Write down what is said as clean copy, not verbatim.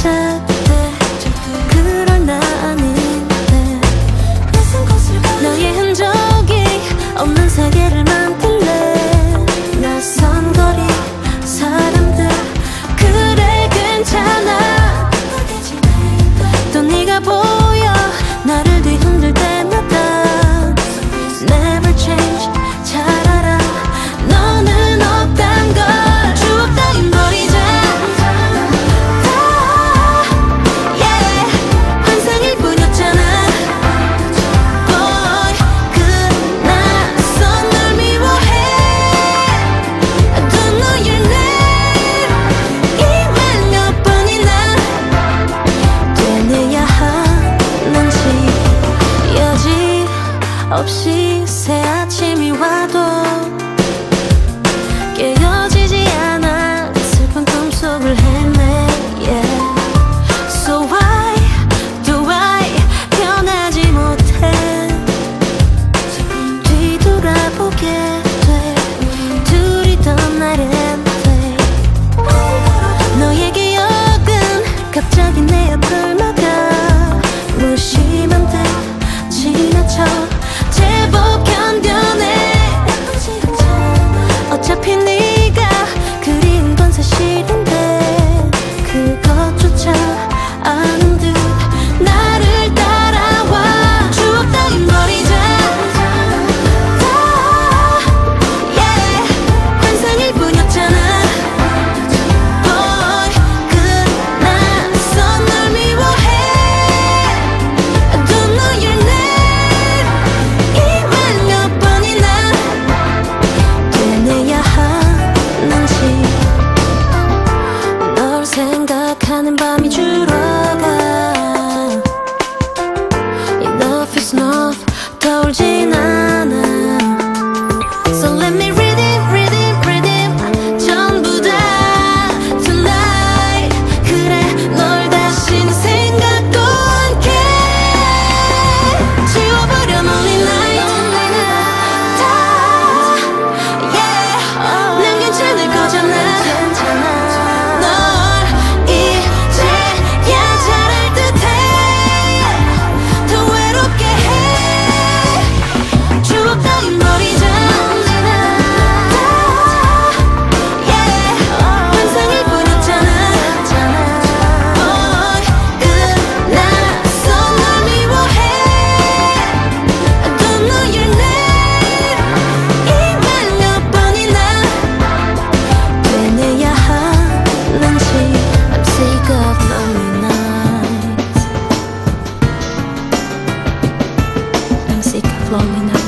절대 그럴 나 아닌데 너의 흔적이 없는 세계를 만들래. 낯선 거리 사람들 그래 괜찮아. 또 네가 보여 나를 뒤흔들 때마다 Never change 잘 알아 너는 없단 걸. 추억 따윈 버리자 환상일 뿐이었잖아. Boy 그 낯선 널 미워해. I don't know your name. 이 말 몇 번이나 되뇌야 하는지. 여지 없이 새 아침이 와도 깨어지지 않아 슬픈 꿈속을 헤매. Yeah. So why do I 변하지 못해. 뒤돌아보게 돼 둘이 떠날 때. 너의 기억은 갑자기 내 앞을 막아. 무심한 듯 지나쳐 제법 견뎌내. 어차피 네가 그리운 건 사실인데 그것조차 아는 듯 나를 따라와. 추억 따윈 버리자 환상일 뿐이었잖아. Boy 그 낯선 널 미워해. I don't know your name. 이 말 몇 번이나 되뇌야 하는지. 널 생각하는 밤이 줄어가. Enough is enough 떠올진 않아. So let me read it 전부 다 tonight. 그래 널 다신 생각도 않게 지워버려 lonely night. 난 괜찮을 거잖아. 널 이제야 잘할 듯해. 더 외롭게 해. 추억 따윈 버리자 환상일 뿐이었잖아. Boy 그 낯선 널 미워해. I don't know your name. 이 말 몇 번이나 되뇌야 하는지. I'm sick of lonely nights. I'm sick of lonely nights.